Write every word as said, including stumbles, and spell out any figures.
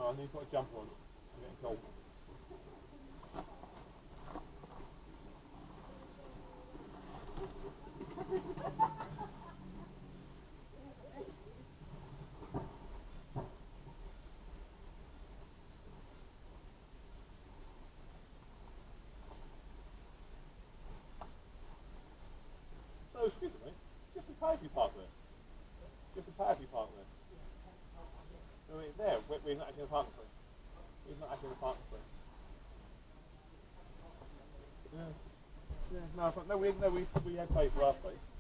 I need to put a jumper on. I'm getting cold. So, excuse me, just the car if you park there. Just the car if you park there. No, it's there, we're, we're not actually in a parking space. We're not actually in a parking space. Yeah. Yeah, no, no, we, no, we, we had paid for our space.